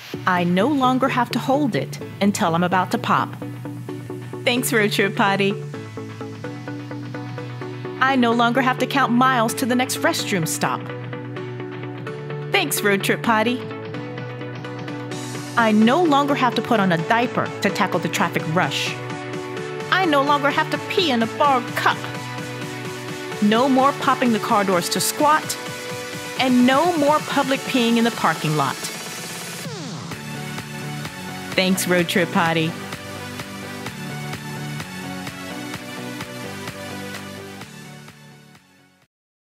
I no longer have to hold it until I'm about to pop. Thanks, Road Trip Potty. I no longer have to count miles to the next restroom stop. Thanks, Road Trip Potty. I no longer have to put on a diaper to tackle the traffic rush. I no longer have to pee in a borrowed cup. No more popping the car doors to squat, and no more public peeing in the parking lot. Thanks, Road Trip Potty.